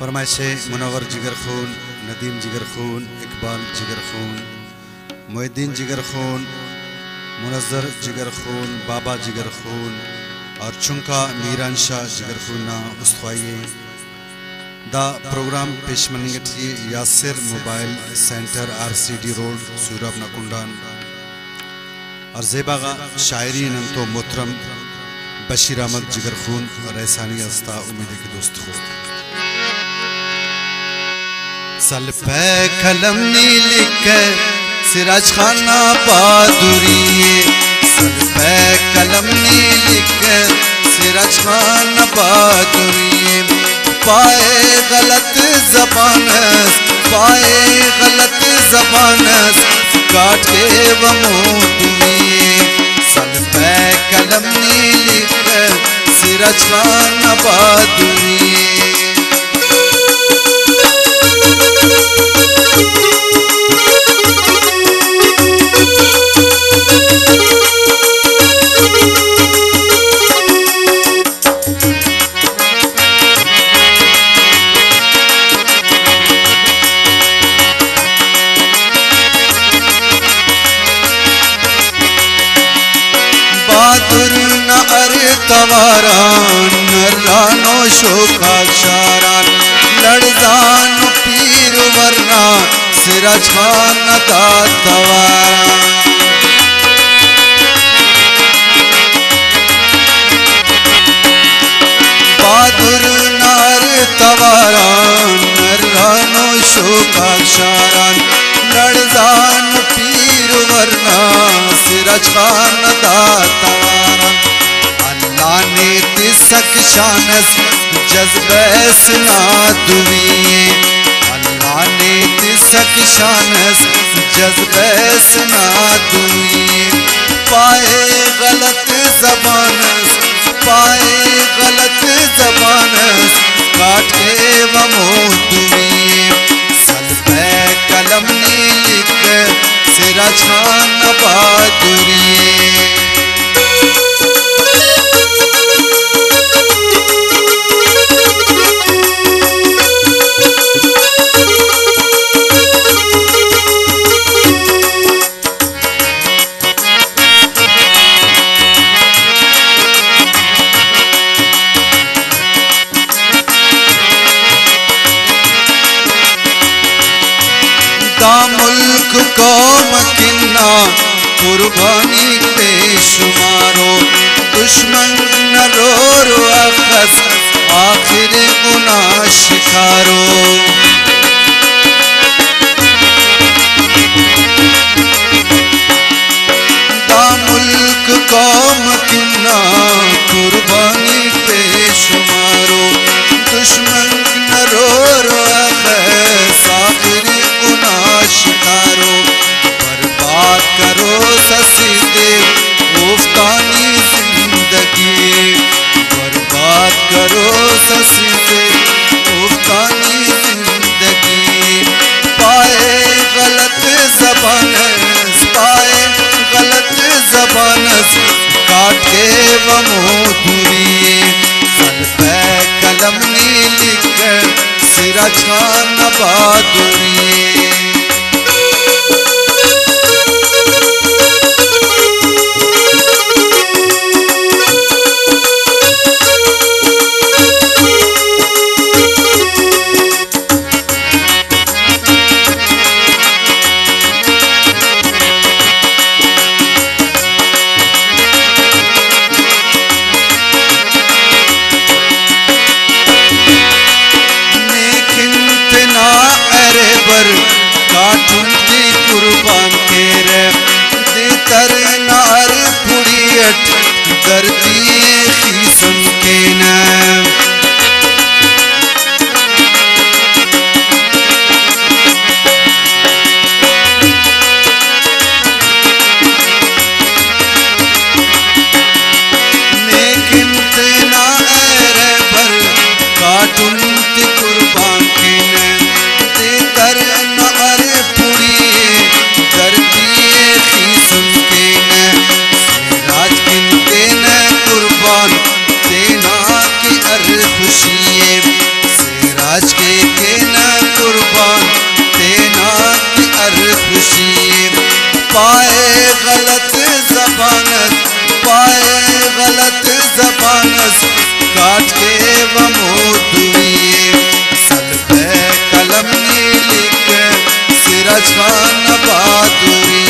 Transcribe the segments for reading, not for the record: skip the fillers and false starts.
फरमाइशे मुनव्वर जिगर खून, नदीम जिगर खून, इकबाल जिगर खून, मोहिद्दीन जिगर खून, मुनज़्ज़र जिगर खून, बाबा जिगर खून और चुंका मीरानशाह जिगर खून ना उस्तवाइए दा प्रोग्राम पेशमनिंगटी Yasir mobile centre RCD road सूरब नकुंडान और जेबागा शायरी नंतो मोहतरम बशीर अहमद जिगर खून रैसानी अस्ता उम्मीद के दोस्त हो सल पे कलम नी लिख सिराज खाना बहादुरी सल पे कलम नी लिख सिराज खाना बहादुरी पाए गलत जबानस काट के वमोदुरी सल पे कलम नी लिख सिराज खाना बहादुरी तवारान रानो शोका शारान लड़जान पीर वरना सिराज खान दा तवारान बहादुर नार तवारान रानो शोका शारान लड़जान पीर वरना सिराज खान दा तवारान लाने तिसक शानस जज्बैस ना दुनिये अल्लाह ने तिसक शानस जज्बैस ना दुनिये पाए गलत जबानस काट के वमो दुनिये सल पे कलम नी लिख सिराज खान बहादुरी मुल्क कौम किन्ना कुर्बानी बेशुमारो दुश्मन न रो रो अखस आखिर गुना शिकारो दा मुल्क कौम किन्ना कुर्बानी बेशुमारो दुश्मन न रो रो अखस आखिर शिकारो बर्बाद करो ससीदे उफ्तानी जिंदगी बर्बाद करो ससीदे उफ्तानी जिंदगी पाए गलत जबानस काट के वमोदुरी सल पे कलम नी लिख सिराज खान बहादुरी कुर्बान के रे दे तर नार पुड़ियट दर्दी खी सुन के न लेकिन तेना रे पर काटुन ते कुर्बान के न दे तर नार कुर्बान तेना की पाए गलत जबानस, पाए गलत जबानस काट के वमोदुए सल पे कलम लिख सिराज खान बहादुरी।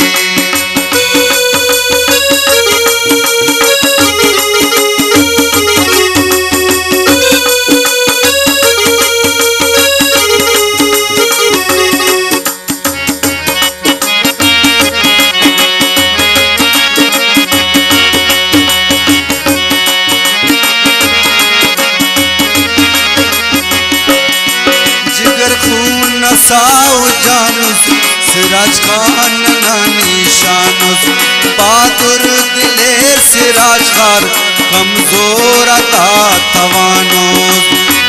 नसाओ जानूस सिराज खान नानी शानुस बहादुर दिले सिराज खान कमजोर अता तवानोस।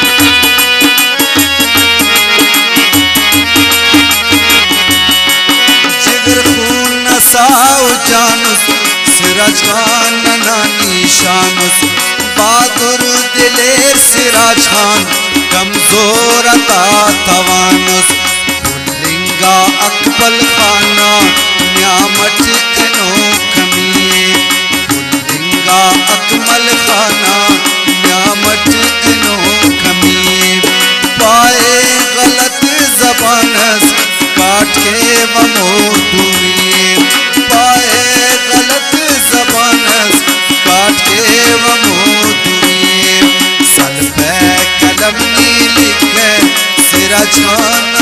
जिगर खून नसाओ जानूस सिराज खान नानी शानुस बहादुर दिले सिराज खान कमजोर अता तवानुस। पुल्लिंगा अकबल खाना न्यामत इनो कमिए, पुल्लिंगा अकमल खाना न्यामत इनो कमिए। पाए गलत जबानस काट के वमोदुए, पाए गलत जबानस काट के वमोदुए सल पे कलम लिख सिराज खान